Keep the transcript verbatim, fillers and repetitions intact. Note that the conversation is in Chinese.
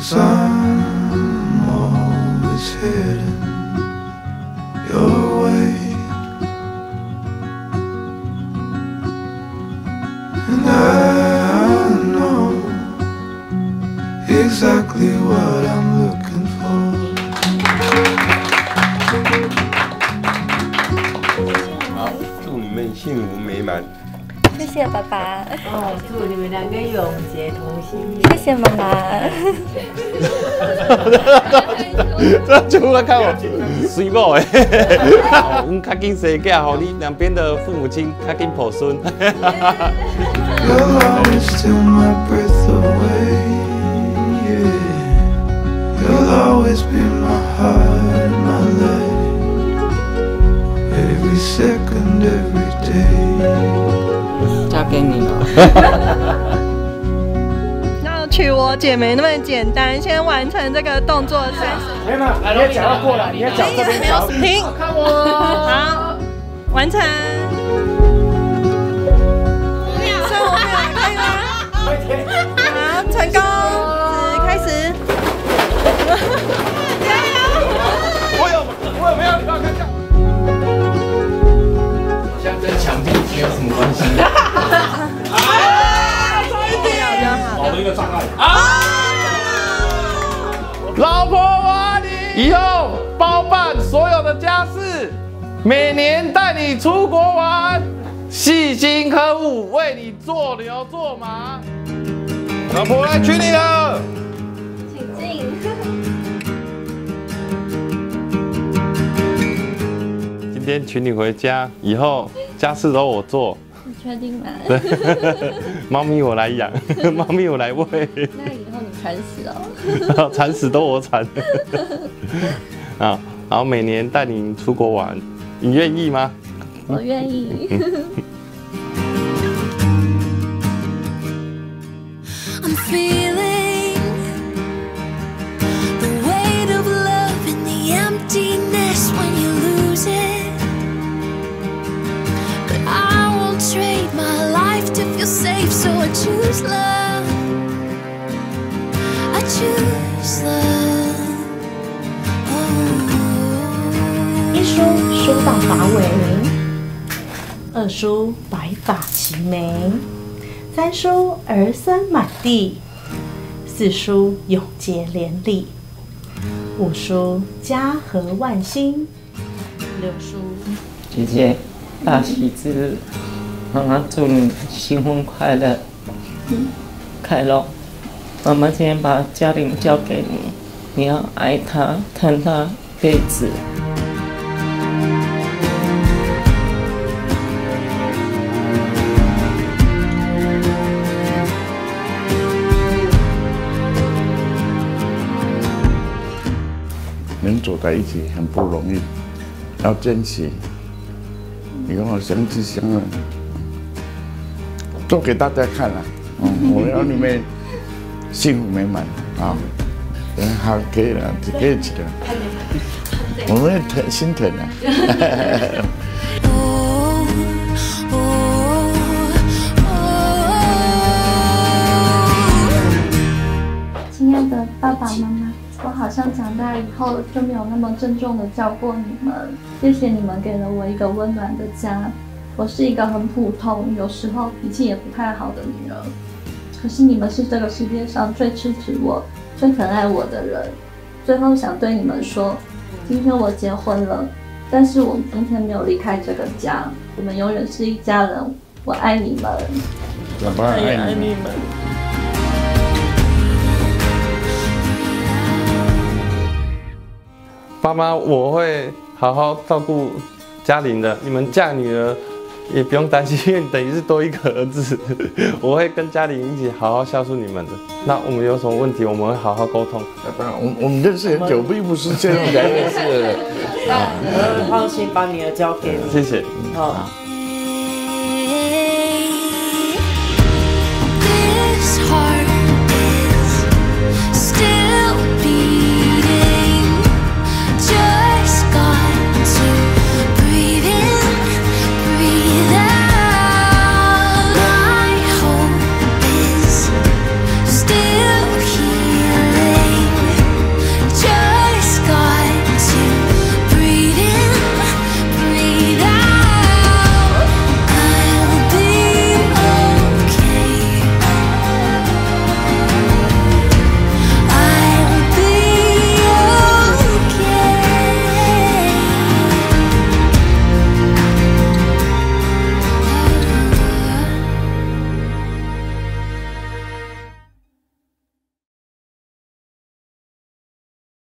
'Cause I'm always heading your way, and I know exactly what I'm looking for. 好，祝你们幸福美满。 谢谢爸爸。 哦，祝你们两个永结同心。 谢谢妈妈。 这全部来看我水某诶，我们较紧生囝，互你两边的父母亲较紧抱孙。 You'll always steal my breath away, yeah. You'll always be my heart, my life, every second, every day. 交给你了。 要娶我姐没那么简单，先完成这个动作三十。 没有，你的脚要过来，你的脚这边脚。 停， 看我。 好，完成。所以我没有可以吗？好，成功，开始。加油！ 我有，我有没有？你帮我看一下。 像跟墙壁没有什么关系。 啊！差一点。 少了一个障碍。 啊！老婆，我爱你，以后包办所有的家事，每年带你出国玩，细心呵护，为你做牛做马。老婆，我来娶你了。 请进。 今天娶你回家，以后家事都我做。 你确定吗？ 对，猫咪我来养，猫咪我来喂。 那以后你铲屎哦。 铲屎都我铲。啊，然后每年带你出国玩，你愿意吗？ 我愿意。 I'm feeling the weight of love and the emptiness when you lose it. But I won't trade my life to feel safe, so I choose love. I choose love. Oh. 一书书到发尾，二书白发齐眉，三书儿孙满地，四书永结连理，五书家和万兴，六书姐姐，大喜之日，妈妈祝你新婚快乐，快乐。妈妈今天把嘉玲交给你，你要爱她，疼她一辈子。 能走在一起很不容易，要珍惜。你跟我相知相爱，做给大家看了，嗯，我要你们幸福美满啊！嗯，好，可以了，可以起了，我们疼心疼了。 亲爱的爸爸妈妈，我好像长大以后就没有那么郑重的叫过你们。谢谢你们给了我一个温暖的家。我是一个很普通，有时候脾气也不太好的女儿。可是你们是这个世界上最支持我、最疼爱我的人。最后想对你们说，今天我结婚了，但是我今天没有离开这个家，我们永远是一家人。我爱你们， 爸爸爱你们。 爸妈，我会好好照顾嘉玲的。你们嫁女儿也不用担心，因为等于是多一个儿子。我会跟嘉玲一起好好孝顺你们的。那我们有什么问题，我们会好好沟通。 爸爸，我我们认识很久，并不是这样才认识的。 放心，把女儿交给你。 谢谢。 好。